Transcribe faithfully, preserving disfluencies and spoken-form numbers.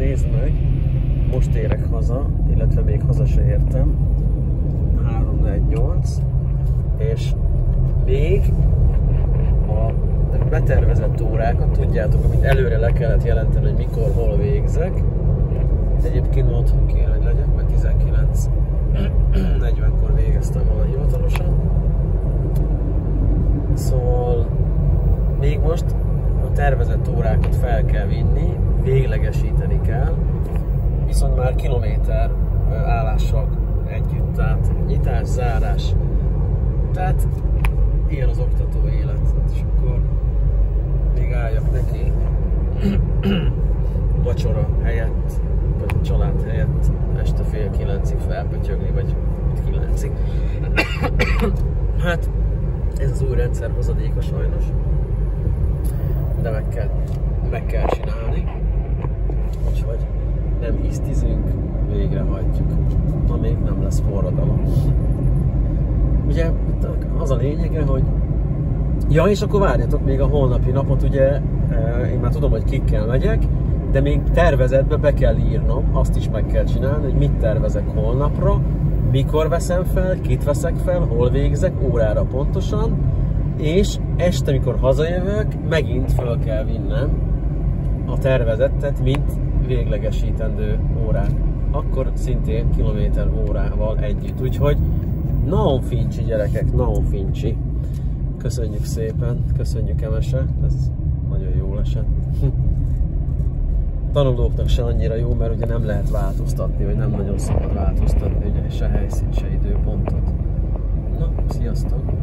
nézd meg, most érek haza, illetve még haza se értem, három negyvennyolc, és még a betervezett órákat, tudjátok, amit előre le kellett jelenteni, hogy mikor, hol végzek. Egyébként otthon kéne, hogy legyek, mert tizenkilenc negyvenkor végeztem volna hivatalosan. Szóval még most a tervezett órákat fel kell vinni, véglegesíteni kell, viszont már kilométer állással együtt, tehát nyitás, zárás, tehát ilyen az oktató élet, és akkor még álljak neki vacsora helyett, vagy család helyett este fél kilencig felpötyögni, vagy kilencig. Hát ez az új rendszer hozadéka sajnos, de meg kell, meg kell csinálni, úgyhogy nem isztizünk, végrehajtjuk, na még nem lesz forradalom. Ugye az a lényege, hogy ja, és akkor várjatok még a holnapi napot, ugye én már tudom, hogy kikkel megyek, de még tervezetbe be kell írnom, azt is meg kell csinálni, hogy mit tervezek holnapra, mikor veszem fel, kit veszek fel, hol végzek, órára pontosan, és este, amikor hazajövök, megint fel kell vinnem a tervezettet, mint véglegesítendő órát. Akkor szintén kilométer órával együtt. Úgyhogy nagyon fincsi gyerekek, nagyon fincsi. Köszönjük szépen, köszönjük Emese, ez nagyon jól esett. Tanulóknak se annyira jó, mert ugye nem lehet változtatni, vagy nem nagyon szabad változtatni, ugye se helyszínt, se időpontot. Na, sziasztok!